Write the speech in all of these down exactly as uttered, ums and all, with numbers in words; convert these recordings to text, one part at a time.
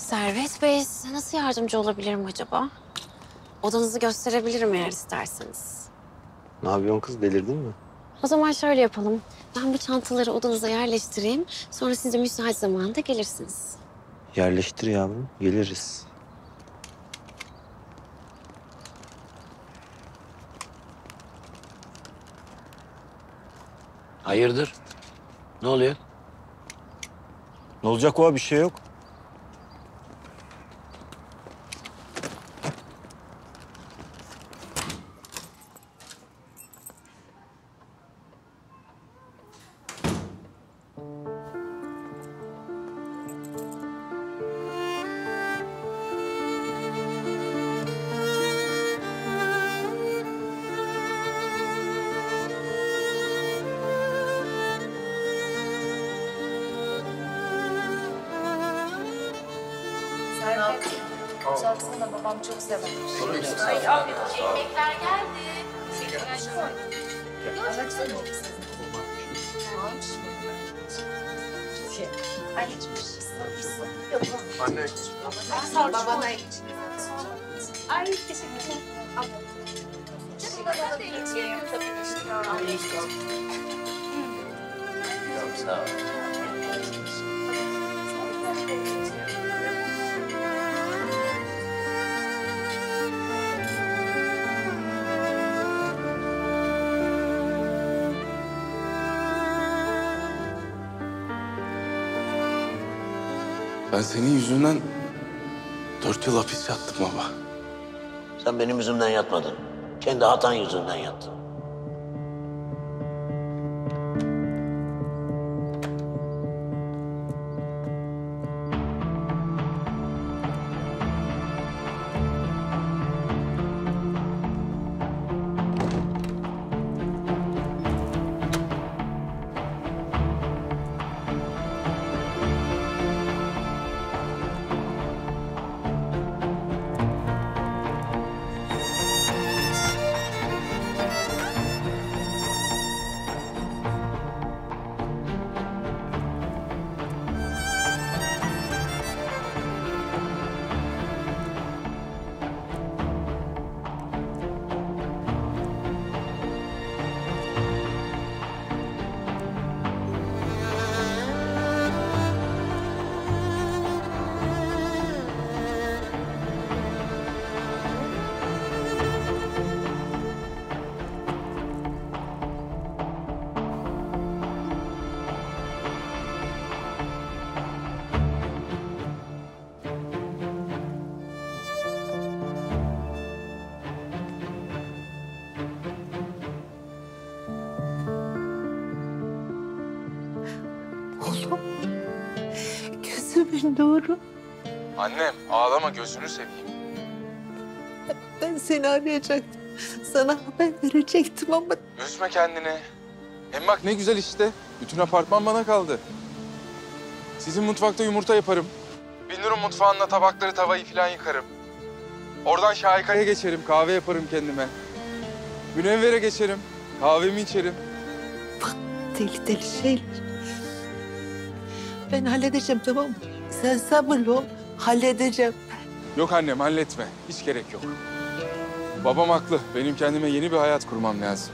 Servet Bey, size nasıl yardımcı olabilirim acaba? Odanızı gösterebilirim eğer isterseniz. Ne yapıyorsun kız, delirdin mi? O zaman şöyle yapalım. Ben bu çantaları odanıza yerleştireyim. Sonra siz de müsait zamanda gelirsiniz. Yerleştir yavrum, geliriz. Hayırdır? Ne oluyor? Ne olacak o, bir şey yok. Servet, çalsana babam çok sever. Ay abi, ekmekler geldi. Alaksana hepsini. Anneciğim, Anne. sen babana iç. Ay teşekkürler. Ben de içeyim tabii ki. Sağ ol. Ben senin yüzünden dört yıl hapis yattım baba. Sen benim yüzümden yatmadın. Kendi hatan yüzünden yattın. Oğlum, gözümün nuru. Annem ağlama, gözünü seveyim. Ben seni arayacaktım. Sana haber verecektim ama Üzme kendini. Hem bak ne güzel işte. Bütün apartman bana kaldı. Sizin mutfakta yumurta yaparım. Binur'un mutfağında tabakları, tavayı falan yıkarım. Oradan Şahika'ya geçerim, kahve yaparım kendime. Münevver'e geçerim, kahvemi içerim. bak deli deli şeyler. Ben halledeceğim, tamam mı? Sen sabırlı ol, halledeceğim. Yok annem, halletme. Hiç gerek yok. Babam haklı. Benim kendime yeni bir hayat kurmam lazım.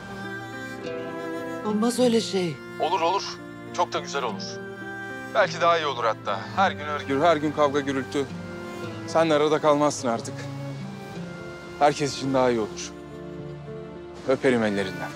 Olmaz öyle şey. Olur olur. Çok da güzel olur. Belki daha iyi olur hatta. Her gün örgür, her gün kavga gürültü. Sen de arada kalmazsın artık. Herkes için daha iyi olur. Öperim ellerinden.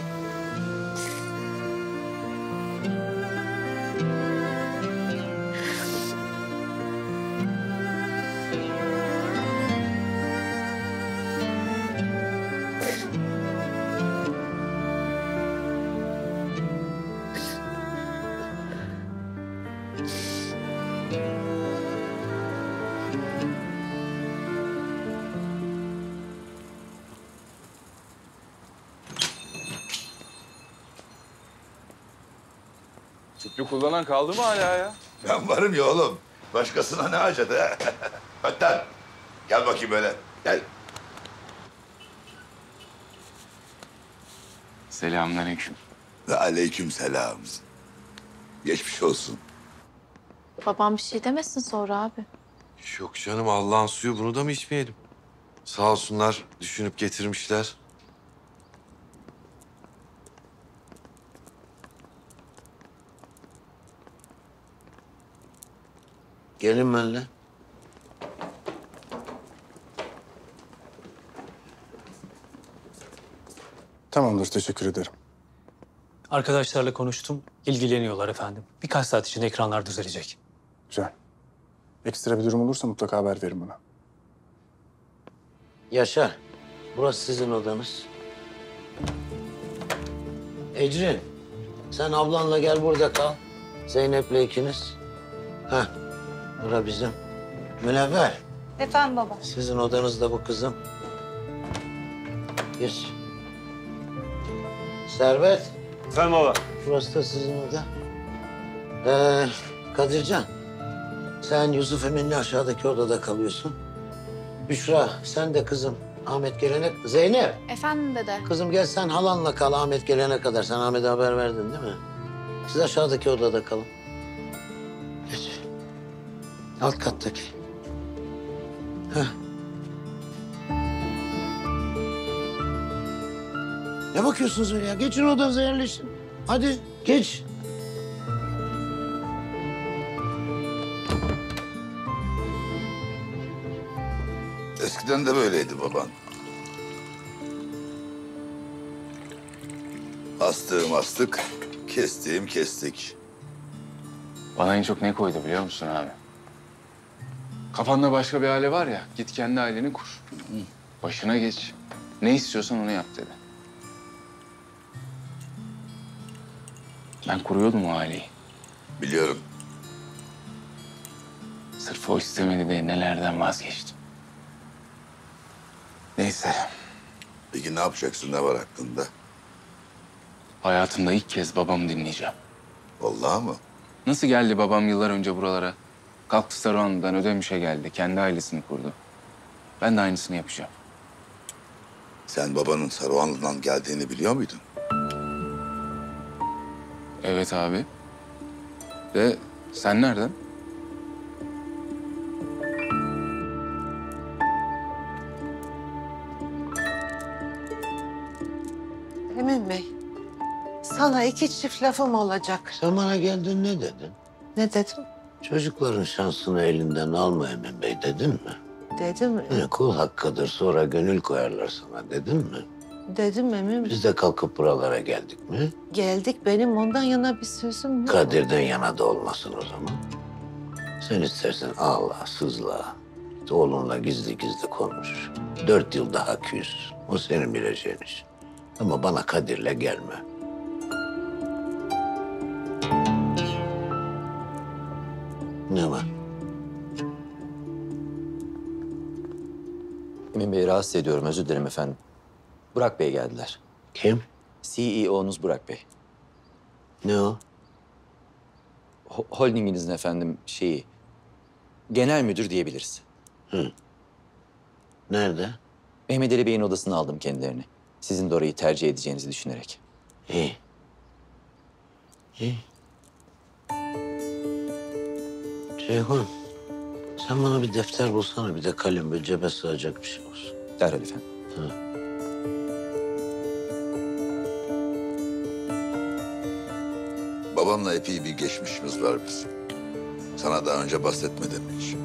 Tüplü kullanan kaldı mı hala ya? Ben varım ya oğlum. Başkasına ne hacet ha? Hatta gel bakayım böyle. Gel. Selamünaleyküm. Ve aleyküm selam. Geçmiş olsun. Babam bir şey demesin sonra abi. Yok canım, Allah'ın suyu, bunu da mı içmeyelim? Sağ olsunlar, düşünüp getirmişler. Gelin benimle. Tamamdır, teşekkür ederim. Arkadaşlarla konuştum. İlgileniyorlar efendim. Birkaç saat içinde ekranlar düzelecek. Güzel. Ekstra bir durum olursa mutlaka haber verin bana. Yaşar, burası sizin odanız. Ecrin, sen ablanla gel burada kal. Zeynep'le ikiniz. Heh, bura bizim. Münevver, Efendim baba. sizin odanızda bu kızım. Geç. Servet, Efendim baba. burası da sizin oda. Ee, Kadircan, sen Yusuf Emin'le aşağıdaki odada kalıyorsun. Büşra, sen de kızım Ahmet gelene... Zeynep, Efendim dede. kızım gel sen halanla kal Ahmet gelene kadar. Sen Ahmet'e haber verdin değil mi? Siz aşağıdaki odada kalın. Geç. Alt kattaki. Heh. Ne bakıyorsunuz öyle ya? Geçin odanıza yerleşin. Hadi geç. Eskiden de böyleydi baban. Astığım astık, kestiğim kestik. Bana en çok ne koydu biliyor musun abi? Kafanda başka bir aile var ya, git kendi aileni kur. Başına geç. Ne istiyorsan onu yap dedi. Ben kuruyordum o aileyi. Biliyorum. Sırf o istemedi diye nelerden vazgeçtim. Neyse, Peki ne yapacaksın, ne var aklında? hayatımda ilk kez babamı dinleyeceğim. Vallahi mı? Nasıl geldi babam yıllar önce buralara? Kalktı Saruhan'dan Ödemiş'e geldi. Kendi ailesini kurdu. Ben de aynısını yapacağım. Sen babanın Saruhanlı'dan geldiğini biliyor muydun? Evet abi. De sen nereden? Emin Bey, sana iki çift lafım olacak. Sen bana geldin ne dedin? Ne dedim? Çocukların şansını elinden alma Emin Bey dedin mi? Dedim mi? Ne, kul hakkıdır sonra gönül koyarlar sana dedin mi? Dedim Emin Bey. Biz de kalkıp buralara geldik mi? Geldik, benim ondan yana bir sözüm yok. Kadir'den yana da olmasın o zaman. Sen istersen ağla, sızla. Git oğlunla gizli gizli konuş. Dört yıl daha küs. O senin bileceğin iş. Ama bana Kadir'le gelme. Ne var? Emin Bey'i rahatsız ediyorum. Özür dilerim efendim. Burak Bey geldiler. Kim? C E O'nuz Burak Bey. Ne o? Ho- holdinginizin efendim şeyi... Genel müdür diyebiliriz. Hı. Nerede? Mehmet Ali Bey'in odasına aldım kendilerini. Sizin de orayı tercih edeceğinizi düşünerek. İyi. İyi. Ceyhun, sen bana bir defter bulsana, bir de kalem, böyle cebe sığacak bir şey olsun. Derhal efendim. Babamla epey bir geçmişimiz var bizim. Sana daha önce bahsetmedim hiç.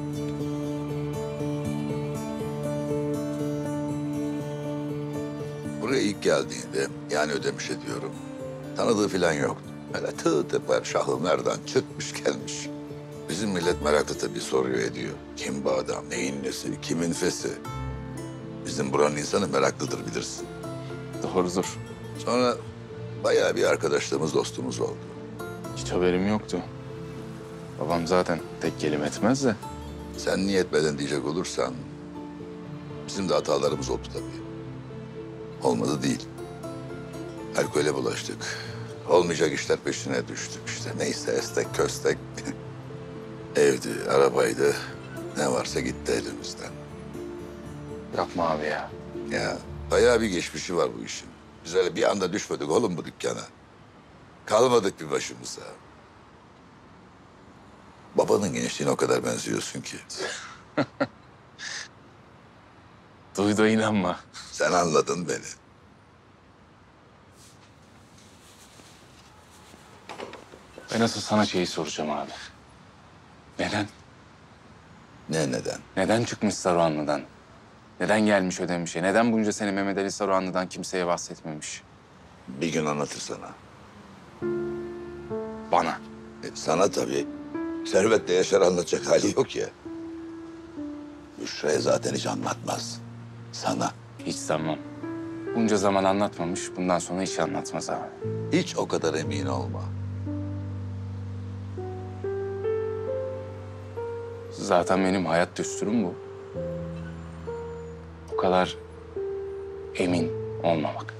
Buraya ilk geldiğinde, yani Ödemiş'e diyorum, tanıdığı falan yoktu. Böyle tığ teper şahı nereden çıkmış gelmiş. Bizim millet meraklı tabii soruyor ediyor. Kim bu adam, neyin nesi, kimin fesi? Bizim buranın insanı meraklıdır bilirsin. Doğrudur. Sonra bayağı bir arkadaşlığımız, dostumuz oldu. Hiç haberim yoktu. Babam zaten tek kelime etmez de. Sen niye etmeden diyecek olursan... bizim de hatalarımız oldu tabii. Olmadı değil. Alkole bulaştık. Olmayacak işler peşine düştük işte. Neyse estek köstek. Evdi, arabaydı. Ne varsa gitti elimizden. Yapma abi ya. Ya bayağı bir geçmişi var bu işin. Biz öyle bir anda düşmedik oğlum bu dükkana. Kalmadık bir başımıza. Babanın gençliğine o kadar benziyorsun ki. Duy da inanma. Sen anladın beni. Ben asıl sana şeyi soracağım abi. Neden? Ne neden? Neden çıkmış Saruhanlı'dan? Neden gelmiş ödemişe? Neden bunca sene Mehmet Ali Saruhanlı'dan kimseye bahsetmemiş? Bir gün anlatır sana. Bana. E, sana tabii. Servetle Yaşar anlatacak hali yok ya. Büşra'ya zaten hiç anlatmaz. Sana. Hiç sanmam. Bunca zaman anlatmamış, bundan sonra hiç anlatmaz abi. Hiç o kadar emin olma. Zaten benim hayat düsturum bu. Bu kadar emin olmamak.